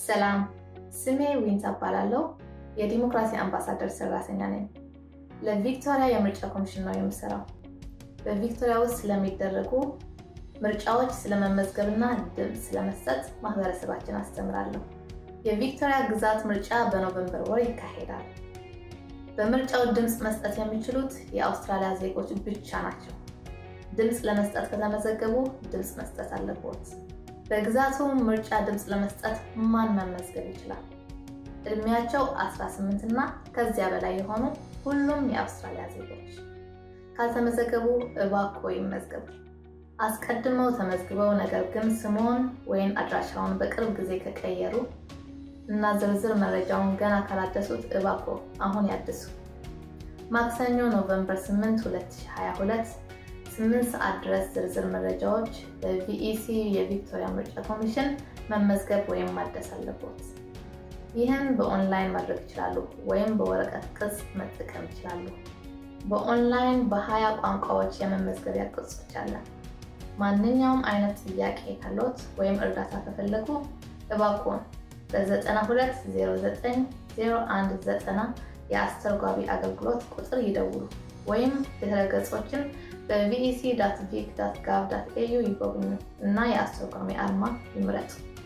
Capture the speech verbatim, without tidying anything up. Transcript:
ሰላም ስሜ ዊንታ ባላለው የዲሞክራሲ አምባሳደር ሰራተኛ ነኝ። ለቪክቶሪያ የምርጫ ኮሚሽን ነው የምሰራው። በቪክቶሪያ ውስጥ ስለሚደረጉ ምርጫዎች ስለመመዝገብና ድምጽ ስለመስጠት ማህበረሰባችን አስተምራለሁ። የቪክቶሪያ ግዛት ምርጫ በኖቬምበር ወር ይካሄዳል። በምርጫው ድምጽ መስጠት የሚችሉት የአውስትራሊያ ዜጎች ብቻ ናቸው። ድምጽ ለመስጠት ከተመዘገቡ ድምጽ መስጠት አለበት። በግዛቱ ምርጫ ድምጽ ለመስጠት ማን መመዝገብ ይችላል? እድሜያቸው አስራ ስምንት እና ከዚያ በላይ የሆኑ ሁሉም የአውስትራሊያ ዜጎች። ካልተመዘገቡ እባክዎ ይመዝገቡ። አስቀድመው ተመዝግበው ነገር ግን ስሙን ወይም አድራሻውን በቅርብ ጊዜ ከቀየሩ እና ዝርዝር መረጃውን ገና ካላደሱት እባክዎ አሁን ያድሱ። ማክሰኞ ኖቬምበር ስምንት ሁለት ሺህ ሃያ ሁለት ስምንት ሰዓት ድረስ ዝርዝር መረጃዎች በቪኢሲ የቪክቶሪያ ምርጫ ኮሚሽን መመዝገብ ወይም ማደስ አለበት። ይህን በኦንላይን ማድረግ ይችላሉ ወይም በወረቀት ቅጽ መጠቀም ይችላሉ። በኦንላይን በሀያ ቋንቋዎች የመመዝገቢያ ቅጾች አለ። ማንኛውም አይነት ጥያቄ ካሎት ወይም እርዳታ ከፈለጉ እባክዎን በዘጠና ሁለት ዜሮ ዘጠኝ ዜሮ አንድ ዘጠና የአስተርጓሚ አገልግሎት ቁጥር ይደውሉ ወይም ድረ ገጾችን በቪኢሲ ዳት ቪክ ዳት ጋቭ ዳት ኤዩ ይጎብኙ እና የአስተርጓሚ አርማ ይምረጡ።